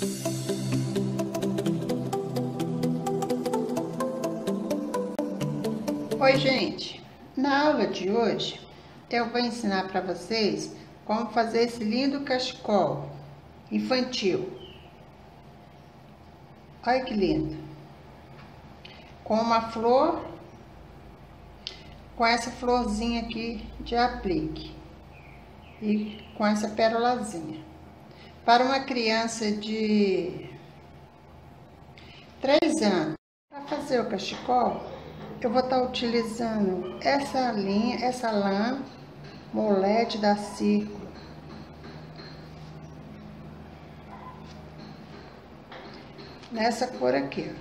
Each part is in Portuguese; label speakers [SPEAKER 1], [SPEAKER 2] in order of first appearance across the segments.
[SPEAKER 1] Oi, gente! Na aula de hoje eu vou ensinar para vocês como fazer esse lindo cachecol infantil. Olha que lindo! Com uma flor, com essa florzinha aqui de aplique e com essa pérolazinha. Para uma criança de 3 anos, para fazer o cachecol, eu vou estar utilizando essa lã Molete da Círculo. Nessa cor aqui,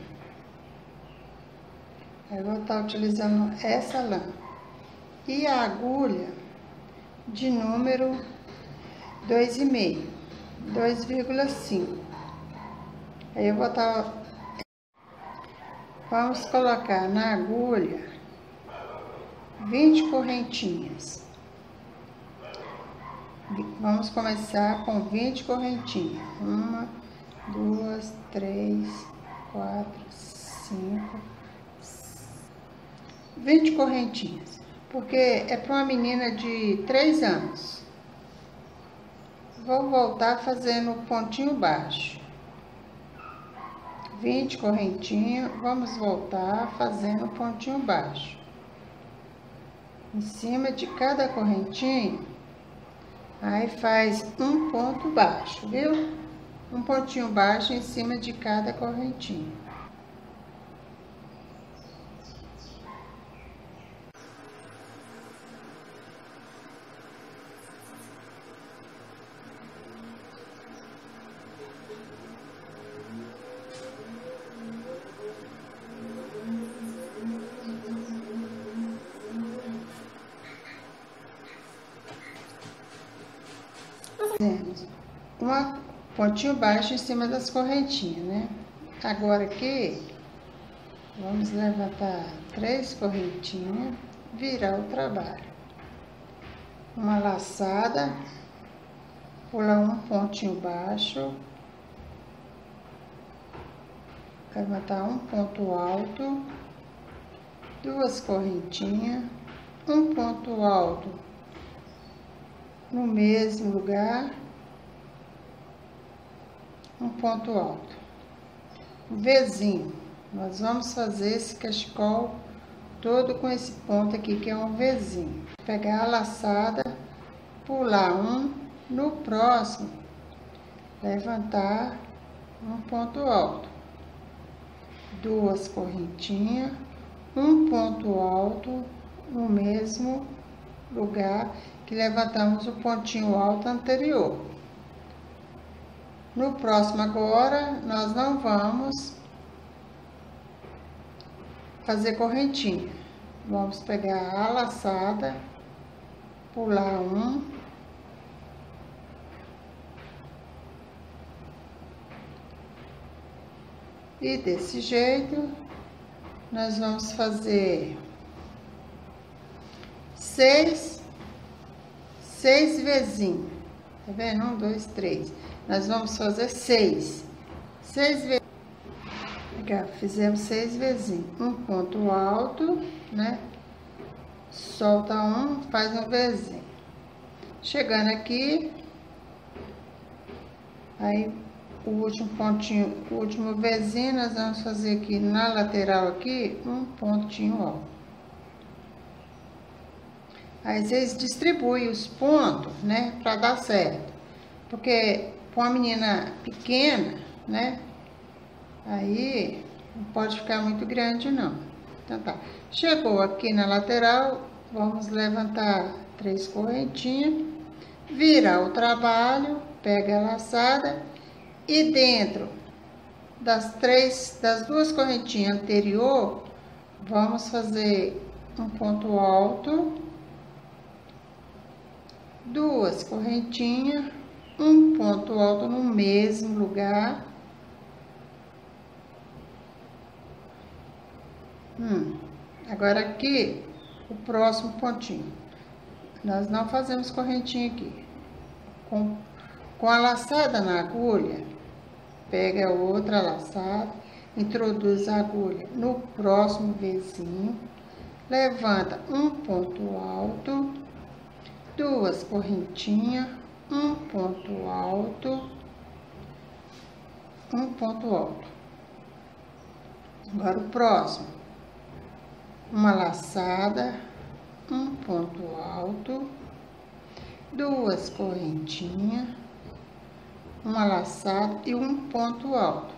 [SPEAKER 1] ó. Eu vou estar utilizando essa lã. E a agulha de número 2,5, 2,5. Aí eu vou estar... Vamos colocar na agulha 20 correntinhas. Vamos começar com 20 correntinhas. 1, 2, 3, 4, 5, 20 correntinhas. Porque é para uma menina de 3 anos. Vou voltar fazendo o pontinho baixo. 20 correntinhas, vamos voltar fazendo pontinho baixo. Em cima de cada correntinha, aí faz um ponto baixo, viu? Um pontinho baixo em cima de cada correntinha. Fazemos um pontinho baixo em cima das correntinhas, né? Agora aqui, vamos levantar 3 correntinhas, virar o trabalho. Uma laçada, pular um pontinho baixo, levantar um ponto alto, 2 correntinhas, um ponto alto no mesmo lugar, um ponto alto. Um Vzinho, nós vamos fazer esse cachecol todo com esse ponto aqui, que é um Vzinho. Pegar a laçada, pular um, no próximo, levantar um ponto alto. 2 correntinhas, um ponto alto no mesmo lugar que levantamos o pontinho alto anterior. No próximo agora, nós não vamos fazer correntinha. Vamos pegar a laçada, pular um, e desse jeito nós vamos fazer 6 vezinhos, tá vendo? 1, 2, 3. Nós vamos fazer 6 vezes. Fizemos 6 vezinhos. Um ponto alto, né? Solta um, faz um vezinho. Chegando aqui, aí o último pontinho, o último vezinho, nós vamos fazer aqui na lateral aqui, um pontinho alto. Aí vocês distribuem os pontos, né, para dar certo. Porque para uma menina pequena, né, aí não pode ficar muito grande não. Então tá. Chegou aqui na lateral, vamos levantar 3 correntinhas, virar o trabalho, pega a laçada e dentro das 2 correntinhas anterior, vamos fazer um ponto alto, 2 correntinhas, um ponto alto no mesmo lugar. Agora aqui, o próximo pontinho. Nós não fazemos correntinha aqui. Com a laçada na agulha, pega a outra laçada, introduz a agulha no próximo Vzinho, levanta um ponto alto, duas correntinhas, um ponto alto, um ponto alto. Agora o próximo, uma laçada, um ponto alto, duas correntinhas, uma laçada e um ponto alto.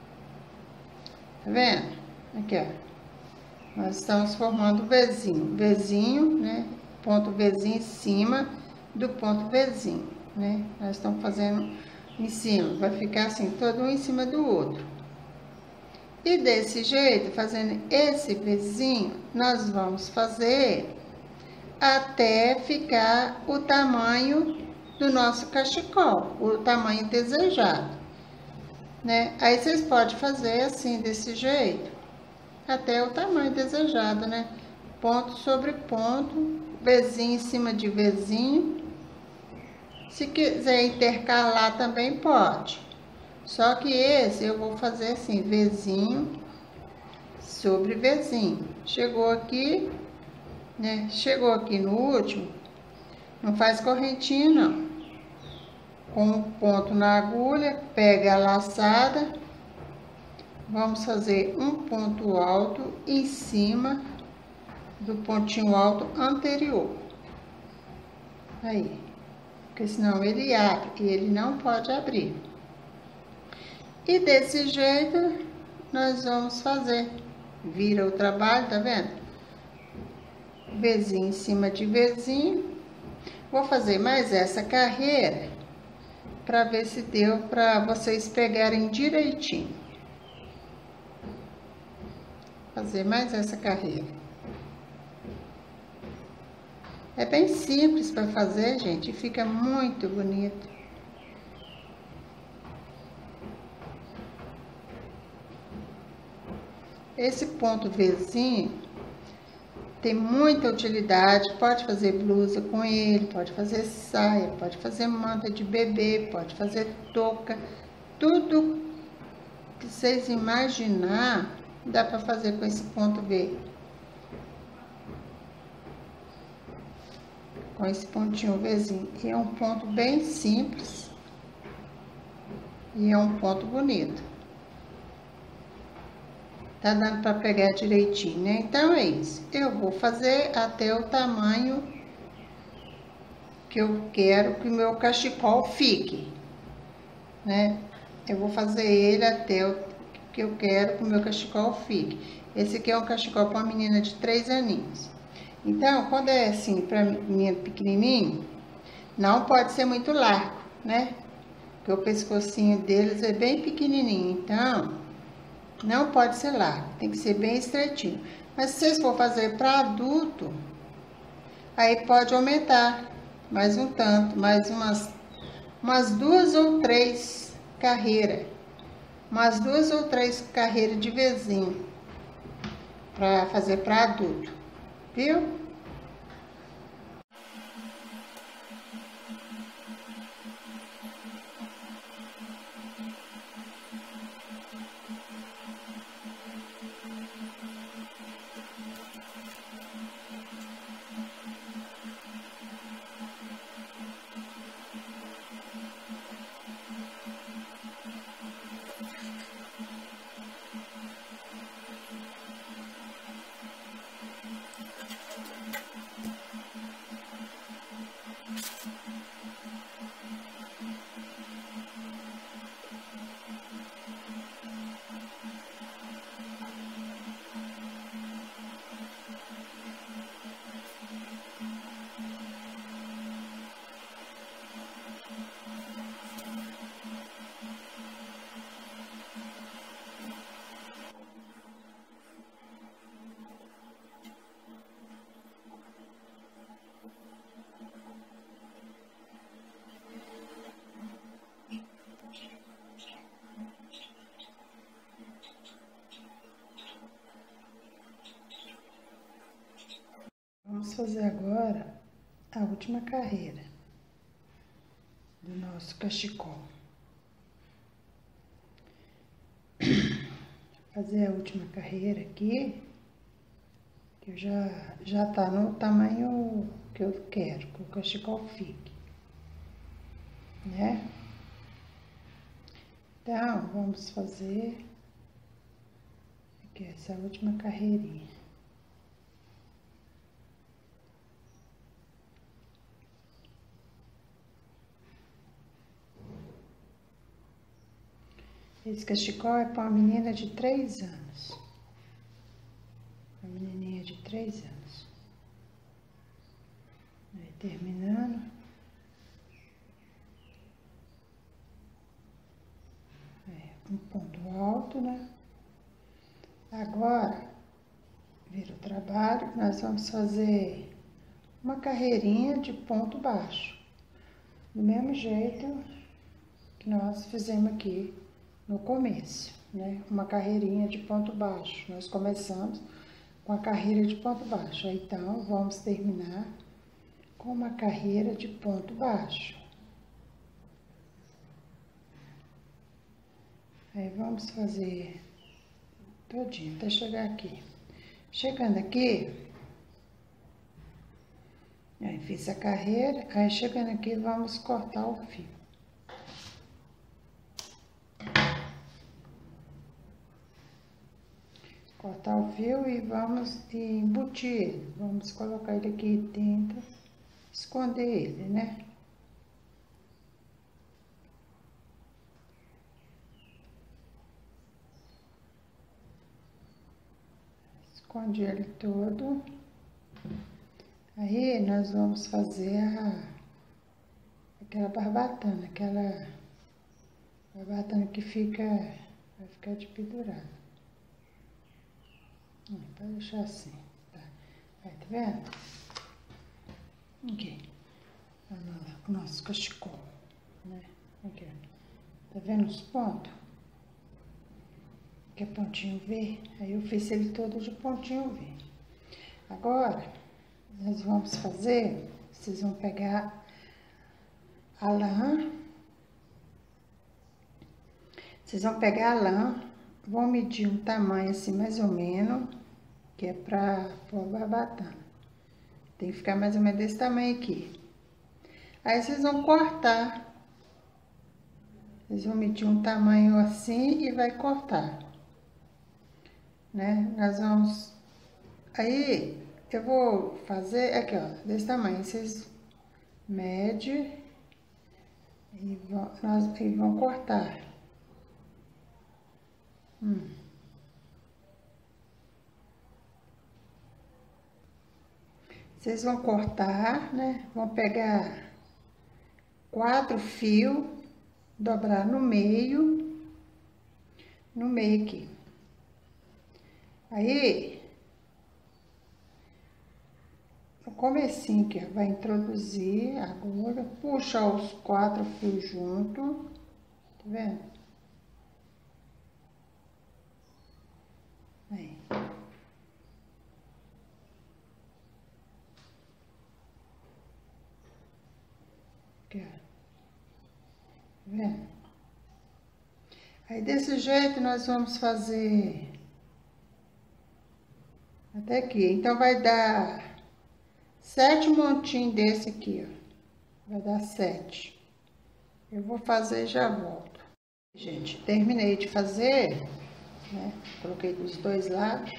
[SPEAKER 1] Tá vendo? Aqui, ó. Nós estamos formando o Vzinho. Vzinho, né? Ponto Vzinho em cima do ponto Vzinho, né? Nós estamos fazendo em cima. Vai ficar assim, todo um em cima do outro. E desse jeito, fazendo esse Vzinho, nós vamos fazer até ficar o tamanho do nosso cachecol, o tamanho desejado, né? Aí vocês podem fazer assim, desse jeito, até o tamanho desejado, né? Ponto sobre ponto, Vzinho em cima de Vzinho. Se quiser intercalar também pode. Só que esse eu vou fazer assim, Vzinho sobre Vzinho. Chegou aqui, né? Chegou aqui no último, não faz correntinha não. Com um ponto na agulha, pega a laçada, vamos fazer um ponto alto em cima do pontinho alto anterior. Aí, porque senão ele abre e ele não pode abrir. E desse jeito, nós vamos fazer. Vira o trabalho, tá vendo? Vzinho em cima de Vzinho. Vou fazer mais essa carreira para ver se deu para vocês pegarem direitinho. Fazer mais essa carreira. É bem simples para fazer, gente, e fica muito bonito. Esse ponto Vzinho tem muita utilidade, pode fazer blusa com ele, pode fazer saia, pode fazer manta de bebê, pode fazer touca, tudo que vocês imaginar, dá para fazer com esse ponto V. Com esse pontinho Vzinho, e é um ponto bem simples, e é um ponto bonito. Tá dando para pegar direitinho, né? Então, é isso. Eu vou fazer até o tamanho que eu quero que o meu cachecol fique, né? Eu vou fazer ele até o que eu quero que o meu cachecol fique. Esse aqui é um cachecol para uma menina de 3 aninhos. Então, quando é assim, para menina pequenininho, não pode ser muito largo, né? Porque o pescocinho deles é bem pequenininho, então não pode ser largo, tem que ser bem estreitinho. Mas se vocês for fazer para adulto, aí pode aumentar mais um tanto, mais umas 2 ou 3 carreiras. Umas 2 ou 3 carreiras de Vzinho para fazer para adulto, viu? Vamos fazer agora a última carreira do nosso cachecol. fazer a última carreira aqui, que já tá no tamanho que eu quero, que o cachecol fique, né? Então, vamos fazer aqui essa última carreirinha. Esse cachecol é para uma menina de 3 anos. Uma menininha de 3 anos. Aí, terminando. Um ponto alto, né? Agora, vira o trabalho, nós vamos fazer uma carreirinha de ponto baixo. Do mesmo jeito que nós fizemos aqui no começo, né? Uma carreirinha de ponto baixo. Nós começamos com a carreira de ponto baixo. Então, vamos terminar com uma carreira de ponto baixo. Aí, vamos fazer todinho, até chegar aqui. Chegando aqui, aí fiz a carreira, aí chegando aqui, vamos cortar o fio. Cortar o fio e vamos embutir ele. Vamos colocar ele aqui dentro, esconder ele, né? Esconde ele todo. Aí, nós vamos fazer aquela barbatana, aquela barbatana que vai ficar de pendurado. Pode deixar assim, tá? Aí, tá vendo? Aqui. O nosso cachecol, né? Aqui, tá vendo os pontos? Que é pontinho V. Aí, eu fiz ele todo de pontinho V. Agora, nós vamos fazer, vocês vão pegar a lã. Vocês vão pegar a lã, vão medir um tamanho assim, mais ou menos, que é pra pôr a barbatana. Tem que ficar mais ou menos desse tamanho aqui. Aí, vocês vão cortar. Vocês vão medir um tamanho assim e vai cortar. Né? Nós vamos... Aí, eu vou fazer aqui, ó, desse tamanho. Vocês medem e vão cortar. Vocês vão cortar, né? Vão pegar 4 fios, dobrar no meio aqui. Aí, no comecinho aqui, ó, vai introduzir a agulha, puxa os 4 fios junto, tá vendo? Aí. Aqui, ó. Tá vendo? Aí, desse jeito, nós vamos fazer até aqui. Então, vai dar 7 montinhos desse aqui, ó. Vai dar 7. Eu vou fazer e já volto. Gente, terminei de fazer, né? Coloquei dos dois lados,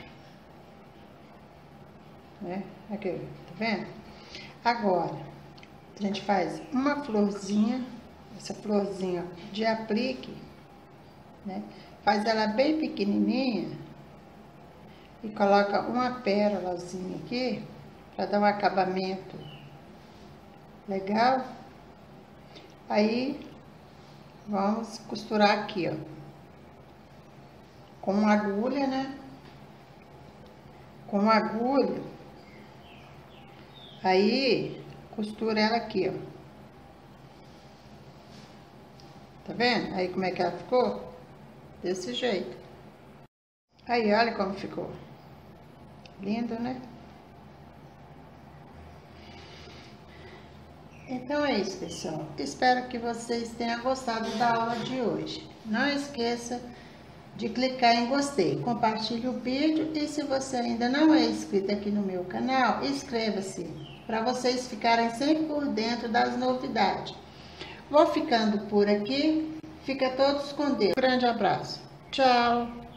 [SPEAKER 1] né? Aqui, tá vendo? Agora, a gente faz uma florzinha, essa florzinha de aplique, né? Faz ela bem pequenininha e coloca uma pérolazinha aqui para dar um acabamento legal. Aí, vamos costurar aqui, ó, com uma agulha, né? Com uma agulha. Aí, costura ela aqui, ó. Tá vendo? Aí, como é que ela ficou? Desse jeito. Aí, olha como ficou. Lindo, né? Então é isso, pessoal. Espero que vocês tenham gostado da aula de hoje. Não esqueça de clicar em gostei, compartilhe o vídeo e se você ainda não é inscrito aqui no meu canal, inscreva-se para vocês ficarem sempre por dentro das novidades. Vou ficando por aqui, fica todos com Deus. Um grande abraço. Tchau.